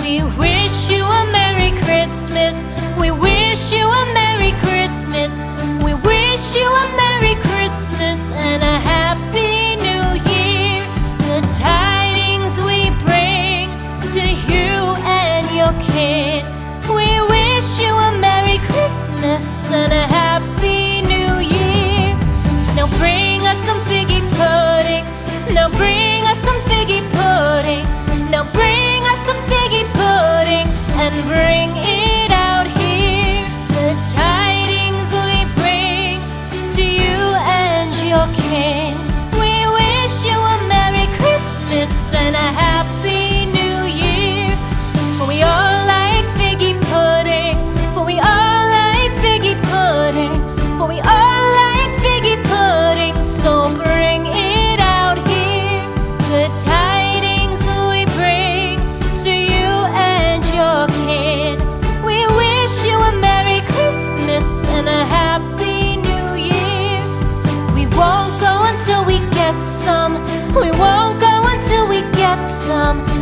We wish you a Merry Christmas. We wish you a Merry Christmas. We wish you a Merry Christmas and a Happy New Year. The tidings we bring to you and your kin. We wish you a Merry Christmas and a Happy New Year. Now bring us some figgy pudding. Now bring us some figgy pudding. Now bring us some figgy pudding and bring it out here. The tidings we bring to you and your kin. We wish you a Merry Christmas and a Happy New Year. For we all like figgy pudding. For we all like figgy pudding. For we all like figgy pudding. So bring it out here. The tidings we bring to you and your kin. We wish you a Merry Christmas and a Happy New Year. We won't go until we get some. We won't go until we get some.